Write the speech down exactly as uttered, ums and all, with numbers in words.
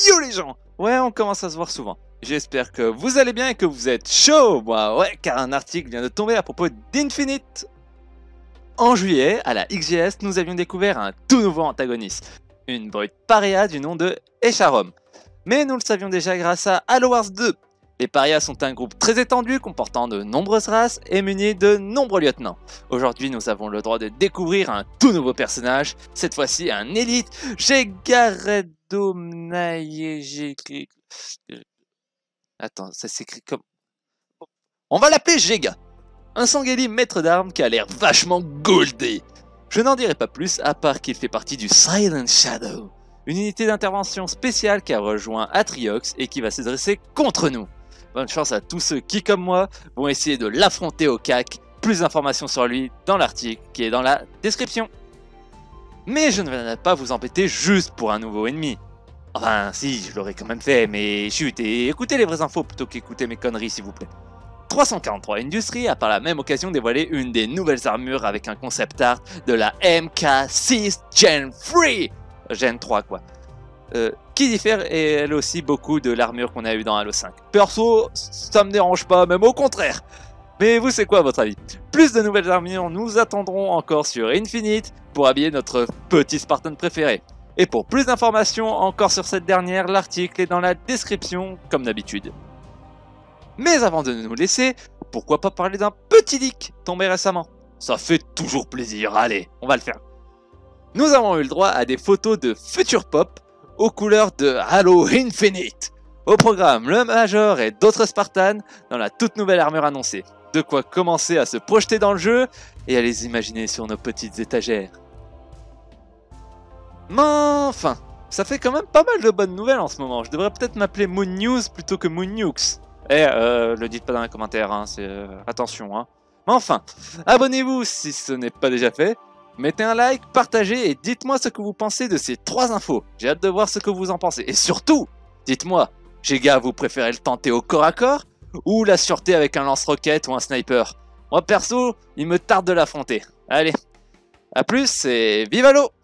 Yo les gens! Ouais, on commence à se voir souvent. J'espère que vous allez bien et que vous êtes chaud. Bah ouais, car un article vient de tomber à propos d'Infinite. En juillet, à la X G S, nous avions découvert un tout nouveau antagoniste. Une brute paria du nom de Echarom. Mais nous le savions déjà grâce à Halo Wars deux. Les parias sont un groupe très étendu comportant de nombreuses races et muni de nombreux lieutenants. Aujourd'hui, nous avons le droit de découvrir un tout nouveau personnage, cette fois-ci un élite, Gegaredomnaye... Attends, ça s'écrit comme... On va l'appeler Gega. Un Sangheili maître d'armes qui a l'air vachement goldé. Je n'en dirai pas plus, à part qu'il fait partie du Silent Shadow, une unité d'intervention spéciale qui a rejoint Atriox et qui va se dresser contre nous. Bonne chance à tous ceux qui, comme moi, vont essayer de l'affronter au C A C. Plus d'informations sur lui dans l'article qui est dans la description. Mais je ne vais pas vous embêter juste pour un nouveau ennemi. Enfin, si, je l'aurais quand même fait, mais chut, et écoutez les vraies infos plutôt qu'écouter mes conneries, s'il vous plaît. trois cent quarante-trois Industries a par la même occasion dévoilé une des nouvelles armures avec un concept art de la M K six Gen trois. Gen trois, quoi. Euh, qui diffère et elle aussi beaucoup de l'armure qu'on a eu dans Halo cinq. Perso, ça me dérange pas, même au contraire. Mais vous, c'est quoi à votre avis? Plus de nouvelles armures, nous attendrons encore sur Infinite pour habiller notre petit Spartan préféré. Et pour plus d'informations encore sur cette dernière, l'article est dans la description comme d'habitude. Mais avant de nous laisser, pourquoi pas parler d'un petit leak tombé récemment? Ça fait toujours plaisir, allez, on va le faire. Nous avons eu le droit à des photos de Future Pop aux couleurs de Halo Infinite. Au programme, le Major et d'autres Spartans dans la toute nouvelle armure annoncée. De quoi commencer à se projeter dans le jeu et à les imaginer sur nos petites étagères. Mais enfin, ça fait quand même pas mal de bonnes nouvelles en ce moment. Je devrais peut-être m'appeler Moon News plutôt que Moon Nukes. Eh, euh, le dites pas dans les commentaires, hein, c'est... Euh, attention, hein. Mais enfin, abonnez-vous si ce n'est pas déjà fait. Mettez un like, partagez et dites-moi ce que vous pensez de ces trois infos. J'ai hâte de voir ce que vous en pensez. Et surtout, dites-moi, Gega, vous préférez le tenter au corps à corps ou la sûreté avec un lance-roquette ou un sniper? Moi perso, il me tarde de l'affronter. Allez, à plus et vive Halo!